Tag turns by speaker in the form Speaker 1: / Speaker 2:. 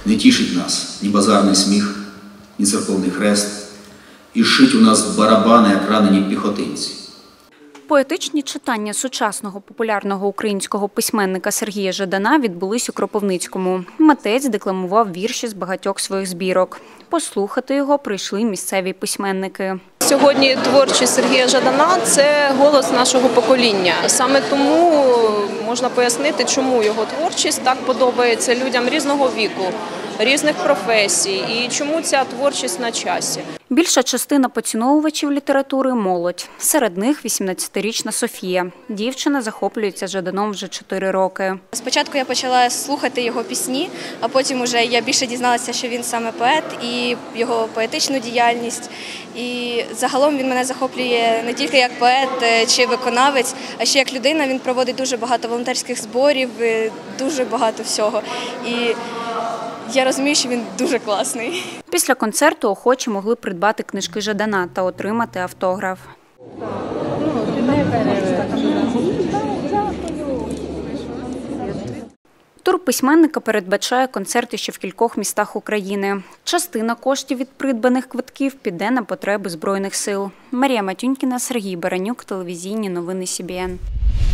Speaker 1: Не тішить нас ні базарний сміх, ні церковний хрест, і шить у нас барабани, як ранені піхотинці.
Speaker 2: Поетичні читання сучасного популярного українського письменника Сергія Жадана відбулись у Кропивницькому. Митець декламував вірші з багатьох своїх збірок. Послухати його прийшли місцеві письменники.
Speaker 3: Сьогодні творчість Сергія Жадана – це голос нашого покоління. Саме тому можна пояснити, чому його творчість так подобається людям різного віку, різних професій і чому ця творчість на часі.
Speaker 2: Більша частина поціновувачів літератури – молодь. Серед них 18-річна Софія. Дівчина захоплюється Жаданом вже 4 роки.
Speaker 4: Спочатку я почала слухати його пісні, а потім уже я більше дізналася, що він саме поет і його поетичну діяльність. І загалом він мене захоплює не тільки як поет чи виконавець, а ще як людина. Він проводить дуже багато волонтерських зборів, дуже багато всього. І я розумію, що він дуже класний.
Speaker 2: Після концерту охочі могли придбати книжки Жадана та отримати автограф. Тур письменника передбачає концерти ще в кількох містах України. Частина коштів від придбаних квитків піде на потреби Збройних сил. Марія Матюнькіна, Сергій Баранюк, телевізійні новини СІБІН.